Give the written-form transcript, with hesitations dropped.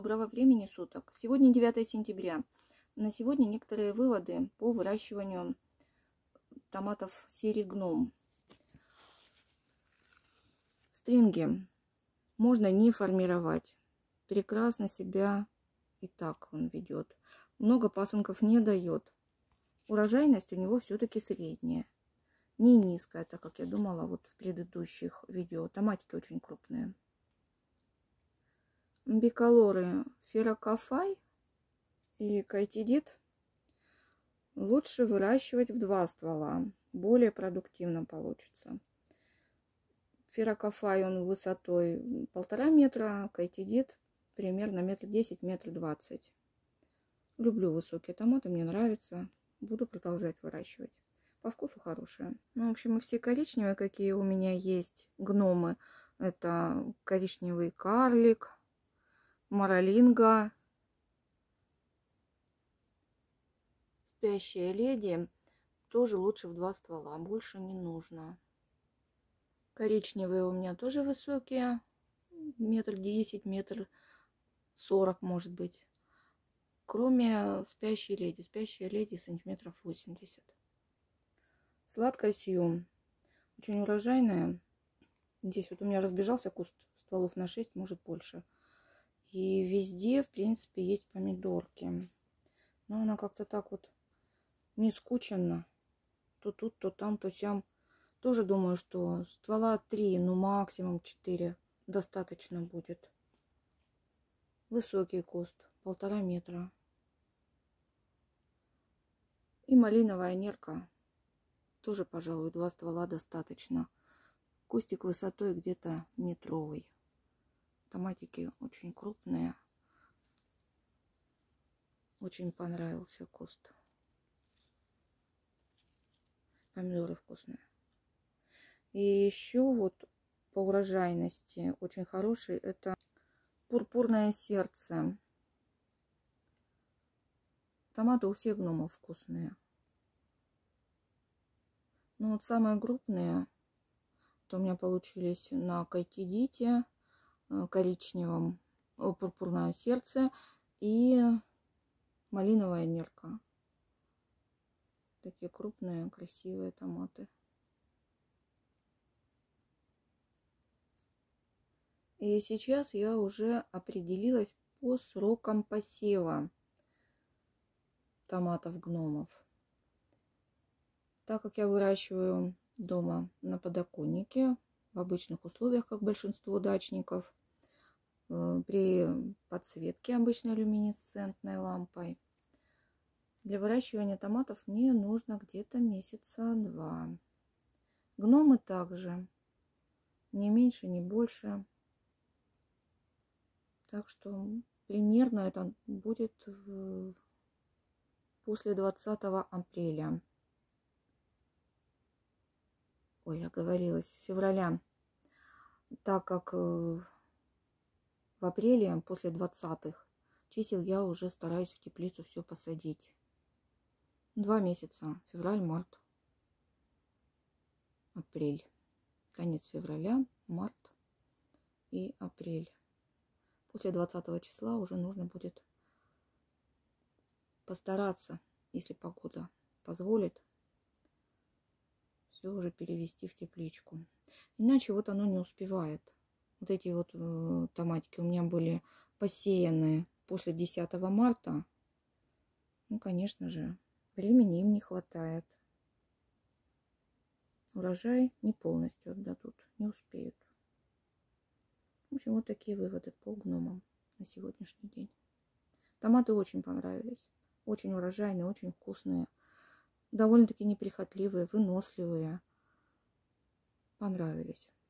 Доброго времени суток. Сегодня 9 сентября. На сегодня некоторые выводы по выращиванию томатов серии Гном. Стринги можно не формировать. Прекрасно себя и так он ведет. Много пасынков не дает. Урожайность у него все-таки средняя. Не низкая, так как я думала вот в предыдущих видео. Томатики очень крупные. Биколоры Ферокофай и Кайтидит лучше выращивать в 2 ствола. Более продуктивно получится. Ферокофай он высотой 1,5 метра, Кайтидит примерно 1,10 м, 1,20 м. Люблю высокие томаты, мне нравится. Буду продолжать выращивать. По вкусу хорошие. Ну, в общем, и все коричневые, какие у меня есть гномы. Это коричневый карлик, Маралинга, спящая леди. Тоже лучше в 2 ствола. Больше не нужно. Коричневые у меня тоже высокие. 1,10 м, 1,40 м, может быть. Кроме спящей леди. Спящая леди сантиметров 80. Сладкая Сью. Очень урожайная. Здесь вот у меня разбежался куст стволов на 6, может больше. И везде, в принципе, есть помидорки. Но она как-то так вот не скучена. То тут, то там, то сям. Тоже думаю, что ствола 3, ну максимум 4 достаточно будет. Высокий куст, 1,5 метра. И малиновая нерка. Тоже, пожалуй, 2 ствола достаточно. Кустик высотой где-то метровый. Томатики очень крупные. Очень понравился куст. Помидоры вкусные. И еще вот по урожайности очень хороший. Это пурпурное сердце. Томаты у всех гномов вкусные. Ну вот самые крупные, то у меня получились на Кайтидите коричневом, пурпурное сердце и малиновая нерка. Такие крупные, красивые томаты. И сейчас я уже определилась по срокам посева томатов гномов. Так как я выращиваю дома на подоконнике, в обычных условиях, как большинство дачников, при подсветке обычной люминесцентной лампой, для выращивания томатов мне нужно где-то месяца 2. Гномы также, не меньше, не больше. Так что примерно это будет после 20 апреля. Ой, оговорилась, февраля. Так как в апреле, после 20-х чисел, я уже стараюсь в теплицу все посадить. 2 месяца. Февраль, март, апрель. Конец февраля, март и апрель. После 20 числа уже нужно будет постараться, если погода позволит, все уже перевести в тепличку. Иначе вот оно не успевает. Вот эти вот томатики у меня были посеяны после 10 марта. Ну, конечно же, времени им не хватает. Урожай не полностью отдадут, не успеют. В общем, вот такие выводы по гномам на сегодняшний день. Томаты очень понравились. Очень урожайные, очень вкусные. Довольно-таки неприхотливые, выносливые. Понравились.